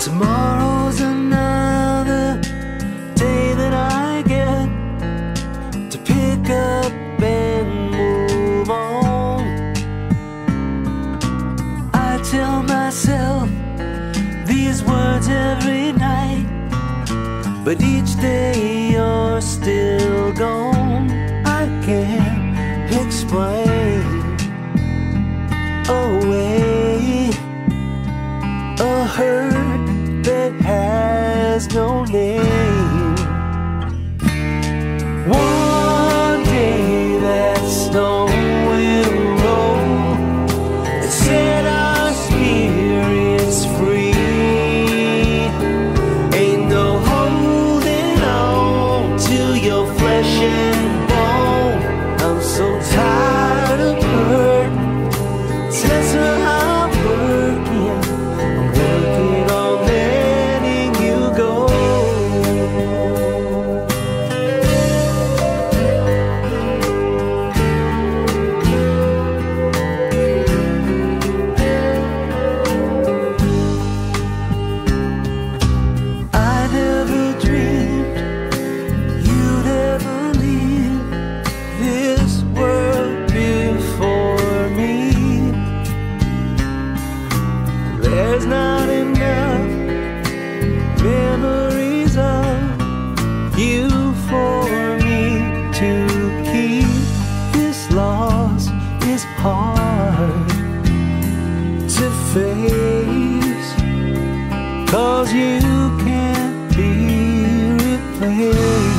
Tomorrow's another day that I get to pick up and move on. I tell myself these words every night, but each day you're still gone. I can't explain away a hurt that has no name. One day that snow will roll and set our spirits free. Ain't no holding on to your flesh and bone. I'm so tired of hurt. Tessa, I'm working on letting you go. I never dreamed you'd ever leave this world before me. There's not enough memories of you for me to keep. This loss is hard to face, 'cause you can't be replaced.